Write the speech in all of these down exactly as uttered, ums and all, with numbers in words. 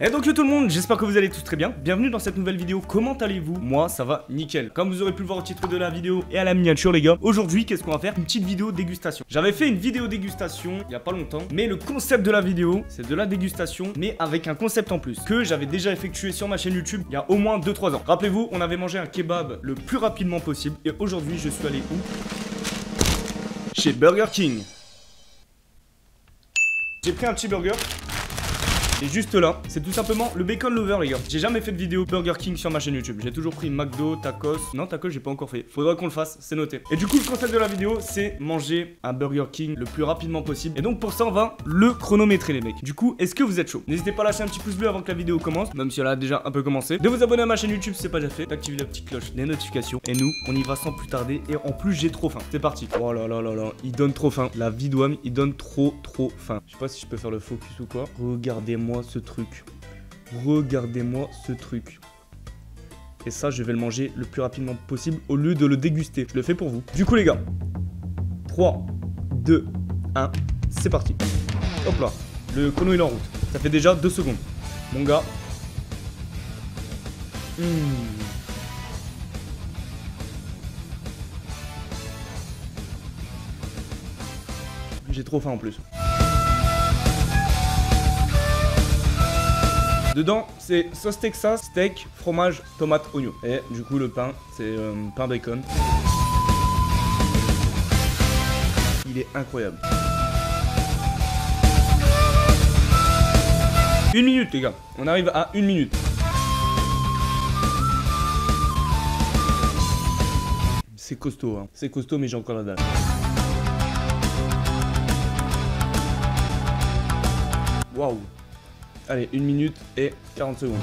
Et donc yo tout le monde, j'espère que vous allez tous très bien. Bienvenue dans cette nouvelle vidéo. Comment allez-vous? Moi ça va nickel. Comme vous aurez pu le voir au titre de la vidéo et à la miniature les gars, aujourd'hui qu'est-ce qu'on va faire? Une petite vidéo dégustation. J'avais fait une vidéo dégustation il y a pas longtemps, mais le concept de la vidéo c'est de la dégustation, mais avec un concept en plus que j'avais déjà effectué sur ma chaîne YouTube il y a au moins deux trois ans. Rappelez-vous, on avait mangé un kebab le plus rapidement possible et aujourd'hui je suis allé où? Chez Burger King. J'ai pris un petit burger. Et juste là, c'est tout simplement le bacon lover les gars. J'ai jamais fait de vidéo Burger King sur ma chaîne YouTube. J'ai toujours pris McDo, tacos. Non, tacos j'ai pas encore fait. Faudra qu'on le fasse, c'est noté. Et du coup le concept de la vidéo c'est manger un Burger King le plus rapidement possible. Et donc pour ça on va le chronométrer les mecs. Du coup est-ce que vous êtes chaud? N'hésitez pas à lâcher un petit pouce bleu avant que la vidéo commence, même si elle a déjà un peu commencé. De vous abonner à ma chaîne YouTube si c'est pas déjà fait. D'activer la petite cloche des notifications. Et nous on y va sans plus tarder. Et en plus j'ai trop faim. C'est parti. Oh là là là là. Il donne trop faim. La vidouane il donne trop trop faim. Je sais pas si je peux faire le focus ou quoi. Regardez-moi ce truc. Regardez-moi ce truc. Et ça, je vais le manger le plus rapidement possible au lieu de le déguster. Je le fais pour vous. Du coup, les gars, trois, deux, un, c'est parti. Hop là, le chrono il est en route. Ça fait déjà deux secondes. Mon gars. Mmh. J'ai trop faim en plus. Dedans, c'est sauce Texas, steak, fromage, tomate, oignon. Et du coup, le pain, c'est euh, pain bacon. Il est incroyable. Une minute, les gars. On arrive à une minute. C'est costaud, hein. C'est costaud, mais j'ai encore la dalle. Waouh. Allez, une minute et quarante secondes.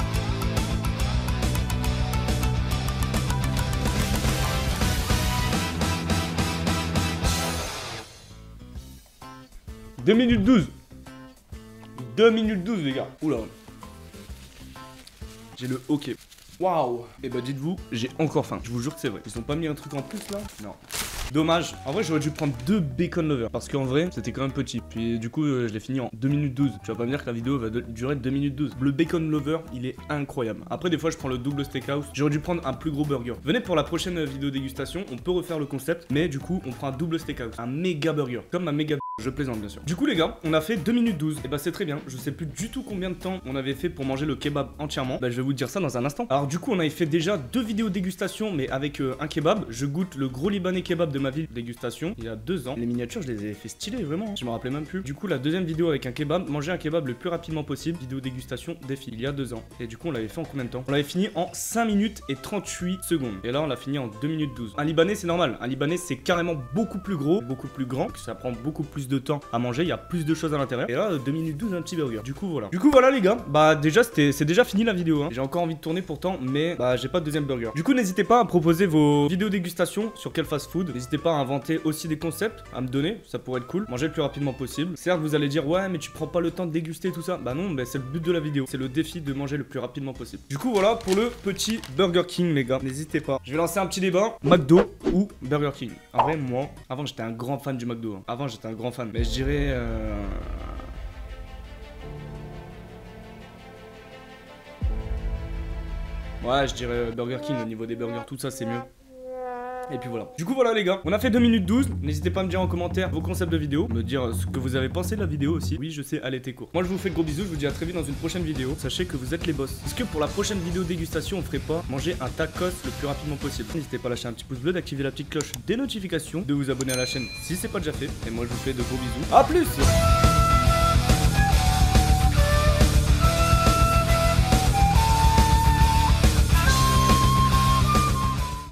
deux minutes douze. deux minutes douze, les gars. Oula. J'ai le hockey. Waouh. Et bah dites-vous, j'ai encore faim. Je vous jure que c'est vrai. Ils ont pas mis un truc en plus là? Non. Dommage. En vrai, j'aurais dû prendre deux bacon lovers. Parce qu'en vrai, c'était quand même petit. Puis du coup, euh, je l'ai fini en deux minutes douze. Tu vas pas me dire que la vidéo va durer deux minutes douze. Le bacon lover, il est incroyable. Après, des fois, je prends le double steakhouse. J'aurais dû prendre un plus gros burger. Venez pour la prochaine vidéo dégustation. On peut refaire le concept. Mais du coup, on prend un double steakhouse. Un méga burger. Comme un méga. Je plaisante bien sûr. Du coup les gars, on a fait deux minutes douze. Et bah c'est très bien. Je sais plus du tout combien de temps on avait fait pour manger le kebab entièrement. Bah je vais vous dire ça dans un instant. Alors du coup on avait fait déjà deux vidéos dégustation, mais avec euh, un kebab. Je goûte le gros libanais kebab de ma ville dégustation il y a deux ans. Les miniatures je les ai fait stylées vraiment. Je me rappelais même plus. Du coup la deuxième vidéo avec un kebab, manger un kebab le plus rapidement possible. Vidéo dégustation défi il y a deux ans. Et du coup on l'avait fait en combien de temps? On l'avait fini en cinq minutes et trente-huit secondes. Et là on l'a fini en deux minutes douze. Un libanais c'est normal. Un libanais c'est carrément beaucoup plus gros, beaucoup plus grand. Ça prend beaucoup plus de temps à manger. Il y a plus de choses à l'intérieur. Et là, deux minutes douze, un petit burger. Du coup, voilà. Du coup, voilà, les gars. Bah, déjà, c'est déjà fini la vidéo. Hein. J'ai encore envie de tourner pourtant, mais bah, j'ai pas de deuxième burger. Du coup, n'hésitez pas à proposer vos vidéos dégustation sur quel fast-food. N'hésitez pas à inventer aussi des concepts à me donner. Ça pourrait être cool. Manger le plus rapidement possible. Certes, vous allez dire, ouais, mais tu prends pas le temps de déguster tout ça. Bah, non, bah, c'est le but de la vidéo. C'est le défi de manger le plus rapidement possible. Du coup, voilà pour le petit Burger King, les gars. N'hésitez pas. Je vais lancer un petit débat. McDo ou Burger King? En vrai, moi, avant, j'étais un grand fan du McDo. Hein. Avant, j'étais un grand fan. Mais je dirais. Euh... Ouais, je dirais Burger King au niveau des burgers, tout ça c'est mieux. Et puis voilà. Du coup voilà les gars, on a fait deux minutes douze. N'hésitez pas à me dire en commentaire vos concepts de vidéo, me dire ce que vous avez pensé de la vidéo aussi. Oui je sais, elle était courte. Moi je vous fais de gros bisous, je vous dis à très vite dans une prochaine vidéo. Sachez que vous êtes les boss. Est-ce que pour la prochaine vidéo dégustation on ferait pas manger un tacos le plus rapidement possible? N'hésitez pas à lâcher un petit pouce bleu, d'activer la petite cloche des notifications, de vous abonner à la chaîne si c'est pas déjà fait. Et moi je vous fais de gros bisous. A plus.